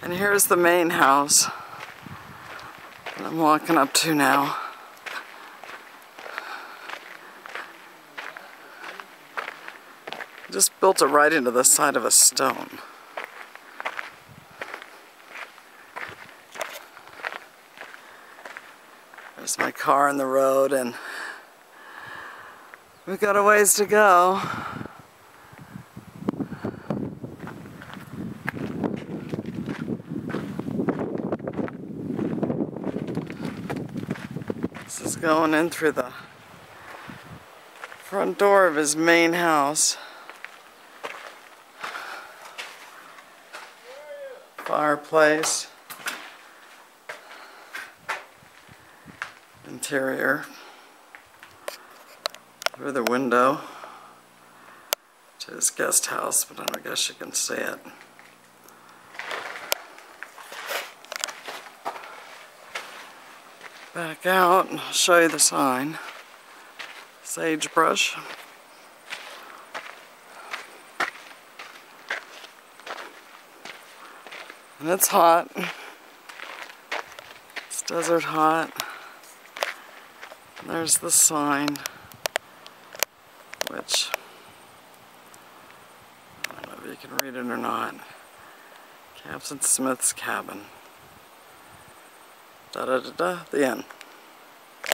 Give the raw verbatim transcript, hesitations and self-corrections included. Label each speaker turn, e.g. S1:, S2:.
S1: And here's the main house that I'm walking up to now. Just built it right into the side of a stone. There's my car in the road, and we've got a ways to go. This is going in through the front door of his main house. Fireplace. Interior. Through the window to his guest house, but I don't guess you can see it. Back out and I'll show you the sign. Sagebrush. And it's hot. It's desert hot. And there's the sign, which I don't know if you can read it or not. Captain Smith's cabin. Da da da da. The end.